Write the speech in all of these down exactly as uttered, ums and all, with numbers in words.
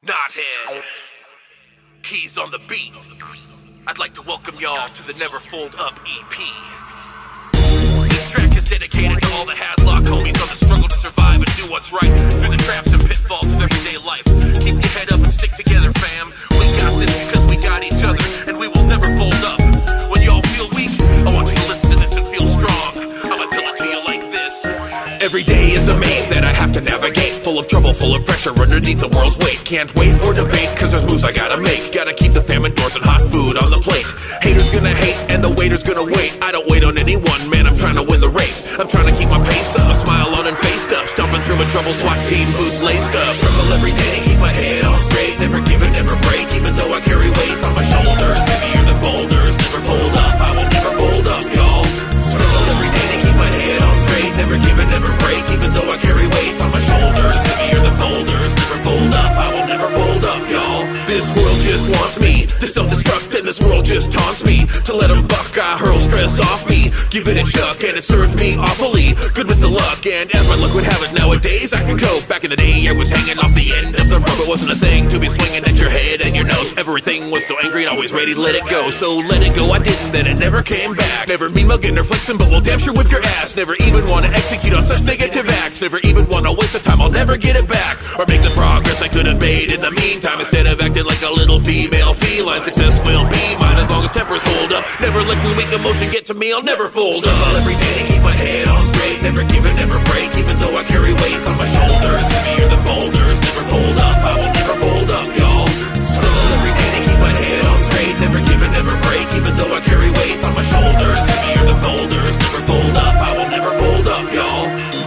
Knothead. Keys on the beat. I'd like to welcome y'all to the Never Fold Up E P. This track is dedicated to all the Hadlock homies on the struggle to survive and do what's right through the traps and pitfalls of everyday life. Keep your head up and stick together, fam. We got this because we got each other, and we will never fold up. When y'all feel weak, I want you to listen to this and feel strong. I'ma tell it to you like this. Every day is a maze that I have to navigate, full of trouble, full of pressure underneath the world's weight. Can't wait or debate, cause there's moves I gotta make. Gotta keep the fam indoors and hot food on the plate. Haters gonna hate and the waiter's gonna wait. I don't wait on anyone, man, I'm trying to win the race. I'm trying to keep my pace up, a smile on and faced up, stomping through my trouble, SWAT team boots laced up. Struggle every day, keep my head on straight, never give it, never break, even though I carry weight on my shoulders. Heavier than boulders, never fold up, I will never fold up, y'all. Struggle every day to keep my head on straight, never give it, never break, even though I carry weight on my shoulders. Heavier than boulders, never fold up, I will never fold up, y'all. This world just wants me to self-destruct, and this world just taunts me to let them buck. I hurl stress off me, give it a chuck, and it serves me awfully good with the luck. And as my luck would have it nowadays, I can cope. Back in the day, I was hanging off the end of the rope. It wasn't a thing to be swinging at your head and your nose. Everything was so angry and always ready to let it go. So let it go, I didn't, then it never came back. Never mean mugging or flexing, but we'll damn sure whip your ass. Never even want to execute on such negative acts. Never even want to waste the time, I'll never get it back. Or make the progress I could have made in the meantime. Instead of acting like a little female feline, success will be mine as long as tempers hold up. Never letting weak emotion get to me, I'll never fold up. Struggle every day to keep my head on straight, never give it, never break, even though I carry weight on my shoulders. Heavier than boulders, never fold up, I will never fold up, y'all. Struggle every day to keep my head on straight, never give it, never break, even though I carry weight on my shoulders. Heavier than boulders, never fold up, I will never fold up, y'all.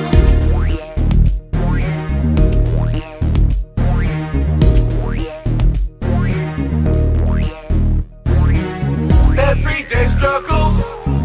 Everyday struggles,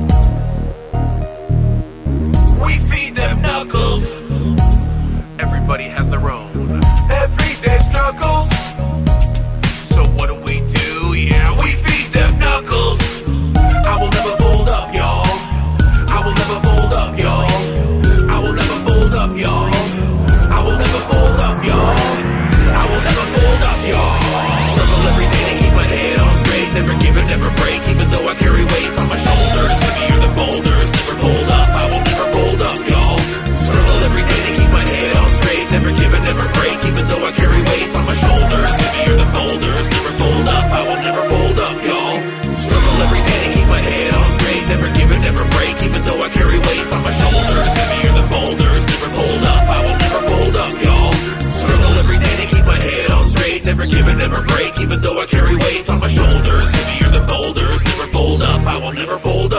we feed them knuckles. Everybody has their own everyday struggles. So what do we do? Yeah, we feed them knuckles. I will never fold up, y'all. I will never fold up, y'all. I will never fold up, y'all. I will never fold up, y'all. I will never fold up, y'all. Struggle every day to keep my head on straight, never give it, never break, even though I carry weight on my shoulders. Heavier than boulders, never fold up, I will never fold up, y'all. Struggle every day to keep my head on straight, never give it, never break, even though I carry weight on my shoulders. Heavier than boulders, never fold up, I will never fold up, y'all. Struggle every day to keep my head on straight, never give it, never break, even though I carry weight on my shoulders. Heavier than boulders, never fold up, I will never fold up, y'all. Struggle every day to keep my head on straight, never give it, never break, even though I carry weight on my shoulders. Heavier than boulders, never fold up, I will never fold